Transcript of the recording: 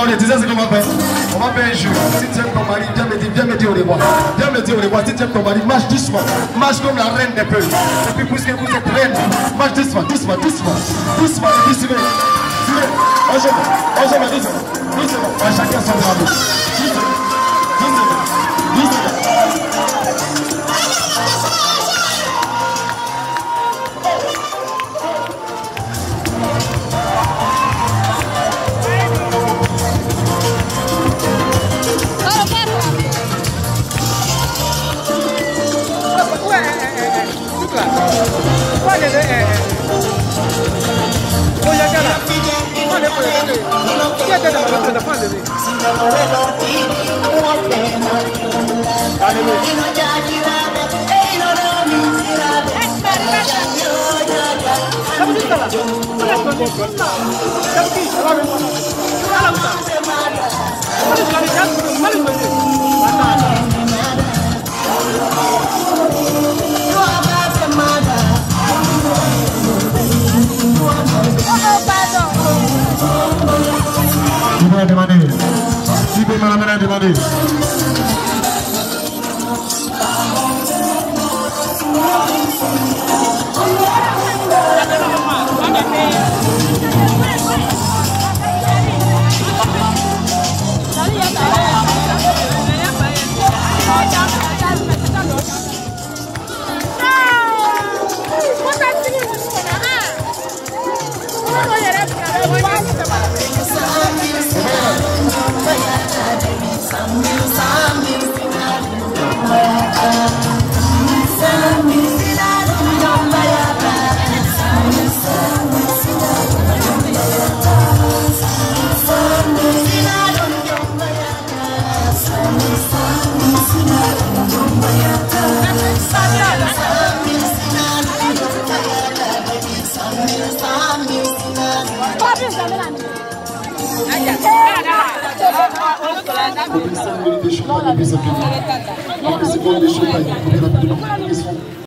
Attendez, tu sais ce qu'on va faire? On va faire un jeu. Si tu aimes ton mari, viens me dire au revoir. Viens me dire au revoir. Si tu aimes ton mari, marche doucement. Marche comme la reine des peuples. Et puis puisque vous êtes reine, marche doucement, doucement, doucement. Doucement, et puis suivez. Ensemble, doucement. À chacun son bravo. Doucement. Demander. Si vous m'avez demandé. Depuis 5 minutes de champagne, depuis 5 minutes. Après 5 minutes de champagne,